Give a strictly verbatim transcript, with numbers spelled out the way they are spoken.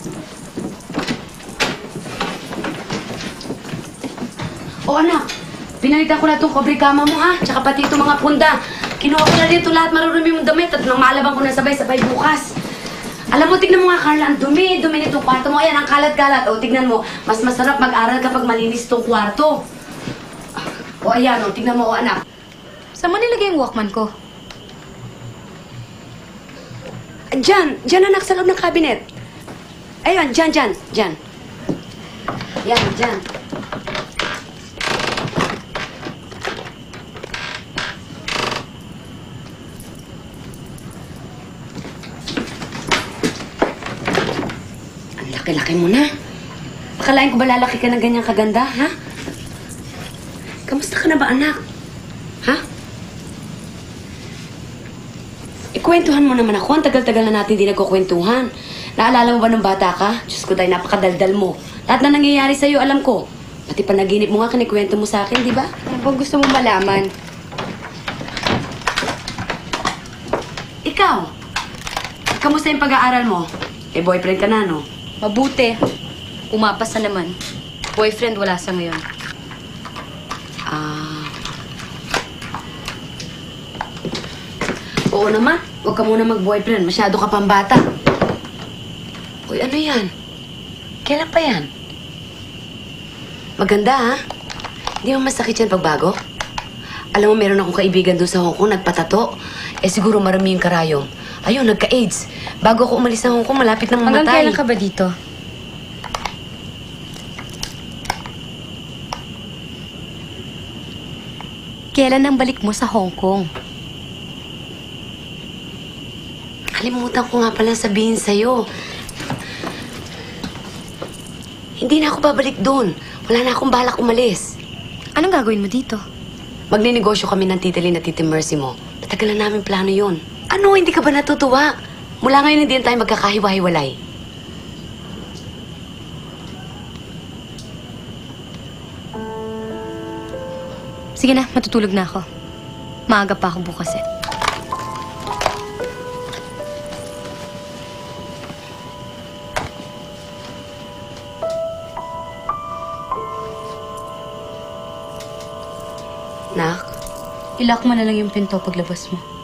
O anak, pinalitan ko na itong kobre kama mo ha, tsaka pati itong mga punda. Kinuha ko na dito lahat marurumi mong damit at nang malabang ko na sabay-sabay bukas. Alam mo, tignan mo nga Carla, ang dumi, dumi nitong kwarto mo. Ayan, ang kalat-kalat. O, tignan mo, mas masarap mag-aral kapag malinis itong kwarto. O, ayan o, tignan mo o anak. Saan mo nilagay yung Walkman ko? Diyan, diyan anak, sa loob ng cabinet. Ayun, diyan, diyan, diyan. Yan, diyan. Ang laki-laki mo na. Akalain ko ba lalaki ka ng ganyang kaganda, ha? Kamusta ka na ba, anak? Ha? Ikwentuhan mo naman ako. Ang tagal-tagal na natin hindi nagkukwentuhan. Naalala mo ba nung bata ka? Diyos ko tayo, napakadaldal mo. Lahat na nangyayari sa'yo, alam ko. Pati panaginip mo nga, kinikwento mo sa akin, di ba? Ano bang gusto mo malaman? Ikaw, kamusta yung pag-aaral mo? Eh, boyfriend ka na, no? Mabuti. Umapas na naman. Boyfriend wala sa ngayon. Ah... Oo naman. Huwag ka muna mag-boyfriend. Masyado ka pang bata. Uy, ano yan? Kailan pa yan? Maganda, ha? Hindi mo masakit yan pagbago? Alam mo, meron akong kaibigan doon sa Hong Kong, nagpatato. Eh, siguro marami yung karayom. Ayun, nagka-AIDS. Bago ako umalis sa Hong Kong, malapit nang mamatay. Hanggang kailan ka ba dito? Kailan ang balik mo sa Hong Kong? Kalimutan ko nga pala sabihin sa'yo. Hindi na ako babalik doon. Wala na akong balak umalis. Anong gagawin mo dito? Magninegosyo kami ng titilin at titi Mercy mo. Matagal na namin plano yun. Ano, hindi ka ba natutuwa? Mula ngayon hindi na tayo magkakahiwa-hiwalay. Sige na, matutulog na ako. Maaga pa ako bukas eh. Nak? Ilock mo na lang yung pinto paglabas mo.